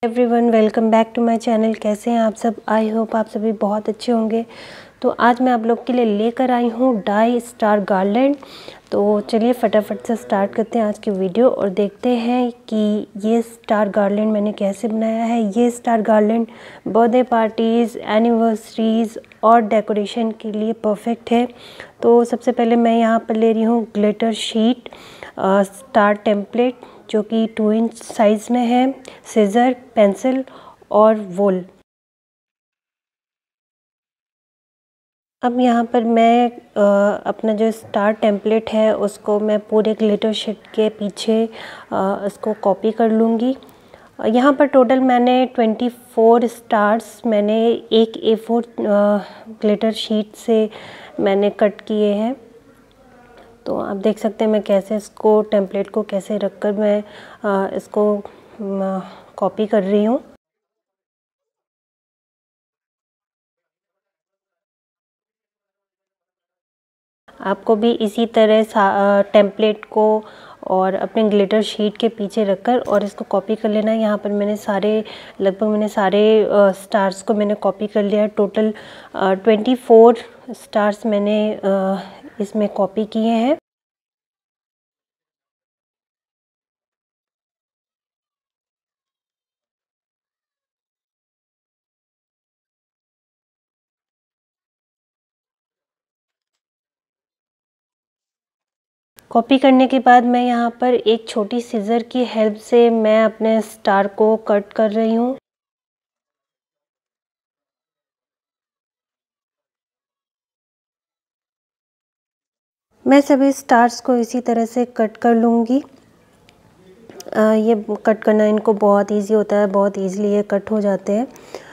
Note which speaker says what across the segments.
Speaker 1: Everyone, welcome back to my channel. कैसे हैं आप सब? आई होप आप सभी बहुत अच्छे होंगे। तो आज मैं आप लोग के लिए लेकर आई हूँ डाई स्टार गार्लैंड। तो चलिए फटाफट से स्टार्ट करते हैं आज की वीडियो और देखते हैं कि ये स्टार गार्लैंड मैंने कैसे बनाया है। ये star garland birthday parties, anniversaries और डेकोरेशन के लिए परफेक्ट है। तो सबसे पहले मैं यहाँ पर ले रही हूँ ग्लिटर शीट, स्टार टेम्पलेट जो कि 2 इंच साइज़ में है, सीज़र, पेंसिल और वूल। अब यहाँ पर मैं अपना जो स्टार टेम्पलेट है उसको मैं पूरे ग्लिटर शीट के पीछे इसको कॉपी कर लूँगी। यहाँ पर टोटल मैंने 24 स्टार्स मैंने एक A4 ग्लिटर शीट से मैंने कट किए हैं। तो आप देख सकते हैं मैं कैसे इसको टेम्पलेट को कैसे रखकर मैं इसको कॉपी कर रही हूँ। आपको भी इसी तरह टेम्पलेट को और अपने ग्लिटर शीट के पीछे रखकर और इसको कॉपी कर लेना है। यहाँ पर मैंने लगभग मैंने सारे स्टार्स को मैंने कॉपी कर लिया है। टोटल 24 स्टार्स मैंने इसमें कॉपी किए हैं। कॉपी करने के बाद मैं यहाँ पर एक छोटी सीज़र की हेल्प से मैं अपने स्टार को कट कर रही हूँ। मैं सभी स्टार्स को इसी तरह से कट कर लूँगी। ये कट करना इनको बहुत इजी होता है, बहुत इजीली ये कट हो जाते हैं।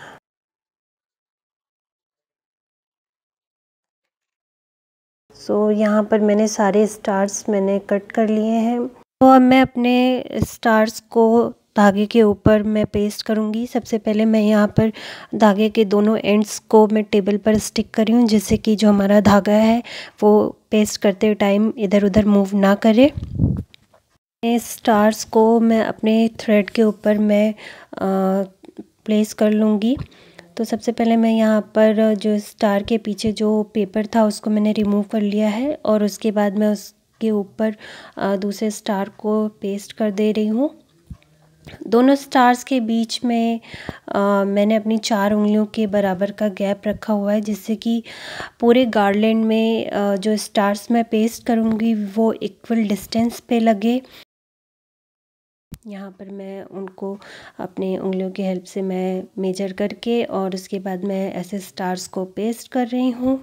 Speaker 1: सो यहाँ पर मैंने सारे स्टार्स मैंने कट कर लिए हैं। तो अब मैं अपने स्टार्स को धागे के ऊपर मैं पेस्ट करूँगी। सबसे पहले मैं यहाँ पर धागे के दोनों एंड्स को मैं टेबल पर स्टिक कर रही हूँ, जिससे कि जो हमारा धागा है वो पेस्ट करते टाइम इधर उधर मूव ना करे। स्टार्स को मैं अपने थ्रेड के ऊपर मैं प्लेस कर लूँगी। तो सबसे पहले मैं यहाँ पर जो स्टार के पीछे जो पेपर था उसको मैंने रिमूव कर लिया है और उसके बाद मैं उसके ऊपर दूसरे स्टार को पेस्ट कर दे रही हूँ। दोनों स्टार्स के बीच में मैंने अपनी 4 उंगलियों के बराबर का गैप रखा हुआ है, जिससे कि पूरे गार्लैंड में जो स्टार्स मैं पेस्ट करूँगी वो इक्वल डिस्टेंस पे लगे। यहाँ पर मैं उनको अपनी उंगलियों की हेल्प से मैं मेजर करके और उसके बाद मैं ऐसे स्टार्स को पेस्ट कर रही हूँ।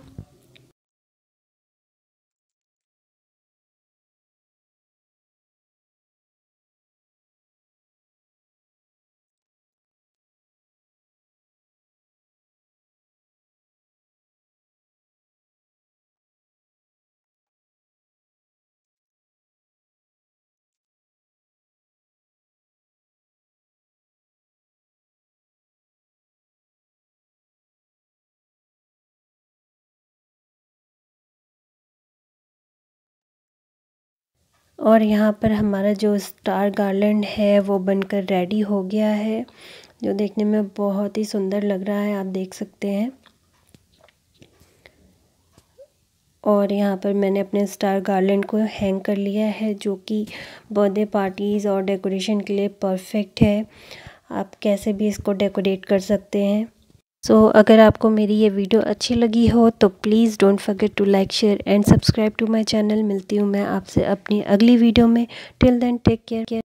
Speaker 1: और यहाँ पर हमारा जो स्टार गार्लैंड है वो बनकर रेडी हो गया है, जो देखने में बहुत ही सुंदर लग रहा है, आप देख सकते हैं। और यहाँ पर मैंने अपने स्टार गार्लैंड को हैंग कर लिया है, जो कि बर्थडे पार्टीज़ और डेकोरेशन के लिए परफेक्ट है। आप कैसे भी इसको डेकोरेट कर सकते हैं। सो अगर आपको मेरी ये वीडियो अच्छी लगी हो तो please don't forget to like, share and subscribe to my channel. मिलती हूँ मैं आपसे अपनी अगली वीडियो में। Till then take care.